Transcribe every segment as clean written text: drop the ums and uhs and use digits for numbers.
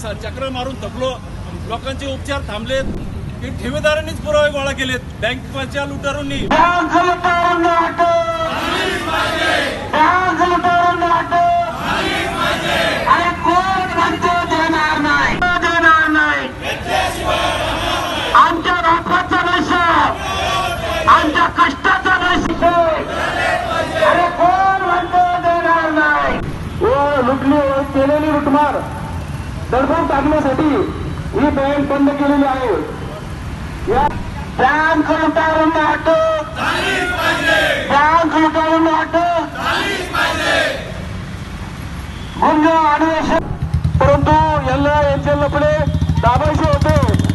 चक्र मारून थकलो, लोकांचे उपचार थांबलेत, की ठेवीदारांनीच पुरावे गोळा केलेत, बँकेच्या लुटारूंनी। आमच्या राष्ट्राचा नशा, आमच्या कष्टाचा नशा, अरे कोण म्हणतो देणार नाही? लुटली केलेली लुटमार दडपून टाकण्यासाठी ही बँक बंद केलेली आहे। या बँक लुटारूंना अटक, बँक लुटारूंना अटक, गुंज अधिवेशन। परंतु यांना यांचे लफडे दाबायचे होते,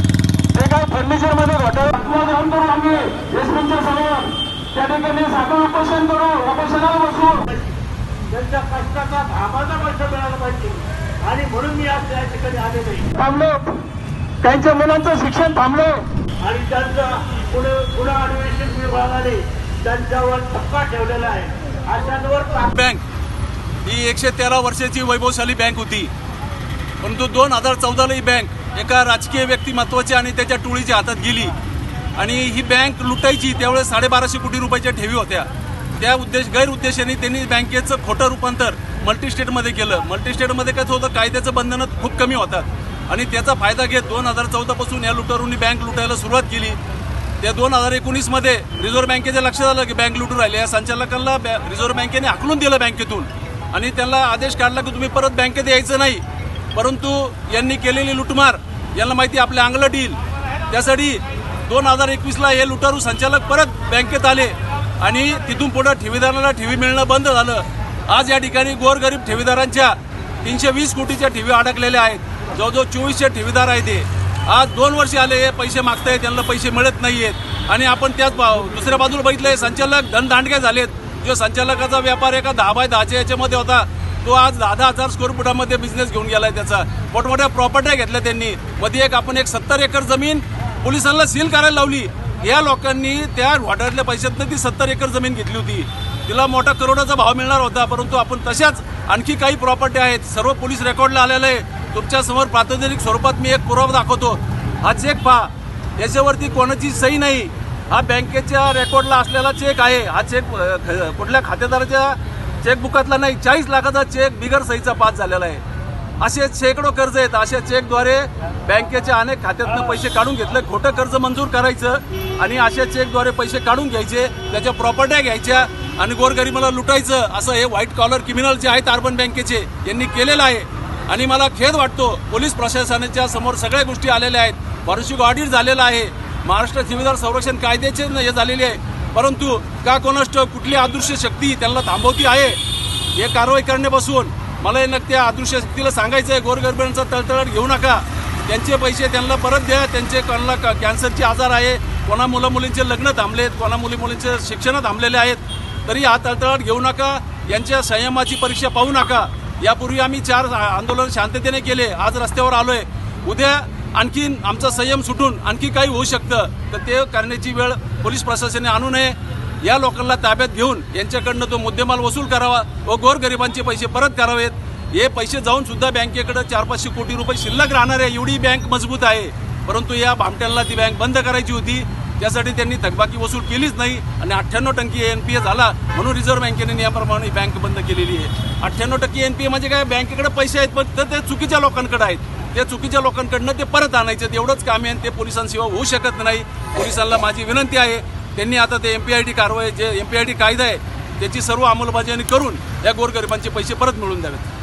ते काय फर्निचर मध्ये घोटाळा जाऊन करू आम्ही यशवंतच्या समोर त्या ठिकाणी साखर उपोषण करू, उपोषणाला बसू। त्यांच्या कष्टाचा घामाचा पैसा मिळाला पाहिजे आणि म्हणून मी आज त्या ठिकाणी आले नाही। थांबलो, त्यांच्या मुलांचं शिक्षण थांबलो आणि त्यांचा पुढे अधिवेशन विभागाने त्यांच्यावर ठपका ठेवलेला आहे। अशांवर बँक ही 113 वर्षाची वैभवशाली बँक होती, परंतु 2014ला ही बँक एका राजकीय व्यक्तिमत्वाच्या आणि त्याच्या टोळीच्या हातात गेली आणि ही बँक लुटायची। त्यावेळेस 1250 कोटी रुपयाच्या ठेवी होत्या। त्या गैरउद्देशाने त्यांनी बँकेचं खोटं रूपांतर मल्टीस्टेटमध्ये केलं। मल्टीस्टेटमध्ये कसं होतं, कायद्याचं बंधनं खूप कमी होतात आणि त्याचा फायदा घेत 2014 पासून या लुटारूंनी बँक लुटायला सुरुवात केली। त्या 2019मध्ये रिझर्व्ह बँकेच्या लक्षात आलं की बँक लुटून राहिली। या संचालकांना रिझर्व्ह बँकेने हाकलून दिलं बँकेतून आणि त्यांना आदेश काढला की तुम्ही परत बँकेत यायचं नाही। परंतु यांनी केलेली लुटमार यांना माहिती आपल्या अंगलट येईल, त्यासाठी 2021ला हे लुटारू संचालक परत बँकेत आले आणि तिथून पुढे ठेवीदारांना ठेवी मिळणं बंद झालं। आज या ठिकाणी गोरगरीब ठेवीदारांच्या 320 कोटीच्या ठेवी अडकलेल्या आहेत। जवळजवळ 2400 ठेवीदार आहेत। ते आज 2 वर्ष आले हे पैसे मागतायत, त्यांना पैसे मिळत नाहीयेत आणि आपण त्याच दुसऱ्या बाजूला बघितलंय संचालक धनदांडके झालेत। जो संचालकाचा व्यापार एका 10 बाय 10च्या याच्यामध्ये होता, तो आज 10,000 स्क्वेअर फुटामध्ये बिझनेस घेऊन गेलाय। त्याचा मोठमोठ्या प्रॉपर्ट्या घेतल्या त्यांनी। मध्ये एक 70 एकर जमीन पोलिसांना सील करायला लावली। या लोकांनी त्या घोटाळ्यातल्या पैशातनं ती 70 एकर जमीन घेतली होती, तिला मोठा करोडाचा भाव मिळणार होता। परंतु आपण तशाच आणखी काही प्रॉपर्टी आहेत, सर्व पोलीस रेकॉर्डला आलेलं आहे। तुमच्या समोर प्रातिनिधिक स्वरूपात मी एक पुरावा दाखवतो। हा चेक पहा, याच्यावरती कोणाची सही नाही, हा बँकेच्या रेकॉर्डला असलेला चेक आहे। हा चेक कुठल्या खातेदाराच्या चेकबुकातला नाही, 40 लाखाचा चेक बिगर सहीचा पास झालेला आहे। असे शेकडो कर्ज आहेत। अशा चेकद्वारे बँकेच्या अनेक खात्यातनं पैसे काढून घेतले, खोटं कर्ज मंजूर करायचं आणि अशा चेकद्वारे पैसे काढून घ्यायचे, त्याच्या प्रॉपर्ट्या घ्यायच्या आणि गोरगरिबाला लुटायचं। असं हे व्हाईट कॉलर क्रिमिनल जे आहेत अर्बन बँकेचे यांनी केलेलं आहे आणि मला खेद वाटतो। पोलीस प्रशासनाच्या समोर सगळ्या गोष्टी आलेल्या आहेत, फॉरेन्सिक ऑडिट झालेलं आहे, महाराष्ट्र ठेवीदार संरक्षण कायद्याचे हे झालेले आहे। परंतु का कोणाष्ट कुठली अदृश्य शक्ती त्यांना थांबवती आहे हे कारवाई करण्यापासून मला हे नक्की अदृश्य शक्तीला सांगायचं आहे, गोरगरिबांचा तळतळाट घेऊ नका, त्यांचे पैसे त्यांना परत द्या। त्यांचे कोणाला कॅन्सरचे आजार आहे, कोणा मुलं मुलींचे लग्न थांबलेत, कोणा मुली मुलींचे शिक्षण थांबलेले आहेत, तरी हा तळतळाट घेऊ नका, यांच्या संयमाची परीक्षा पाहू नका। यापूर्वी आम्ही 4 आंदोलन शांततेने केले, आज रस्त्यावर आलोय। उद्या आणखीन आमचा संयम सुटून आणखी काही होऊ शकतं, तर ते करण्याची वेळ पोलीस प्रशासनाने आणू नये। या लोकांना ताब्यात घेऊन यांच्याकडनं तो मुद्देमाल वसूल करावा व गोरगरिबांचे पैसे परत करावेत। हे पैसे जाऊन सुद्धा बँकेकडे 400-500 कोटी रुपये शिल्लक राहणार आहे, एवढी बँक मजबूत आहे। परंतु या भामट्यांना ती बँक बंद करायची होती, त्यासाठी त्यांनी थकबाकी वसूल केलीच नाही आणि 98% NPA झाला, म्हणून रिझर्व्ह बँकेने याप्रमाणे बँक बंद केलेली आहे। 98% NPA म्हणजे काय, बँकेकडे पैसे आहेत पण ते चुकीच्या लोकांकडे आहेत, त्या चुकीच्या लोकांकडनं ते परत आणायचं, तेवढंच काम आहे। ते पोलिसांशिवाय होऊ शकत नाही। पोलिसांना माझी विनंती आहे, त्यांनी आता ते MPID कारवाई जे MPID कायदा आहे त्याची सर्व अंमलबजावणी करून या गोरगरिबांचे पैसे परत मिळवून द्यावेत।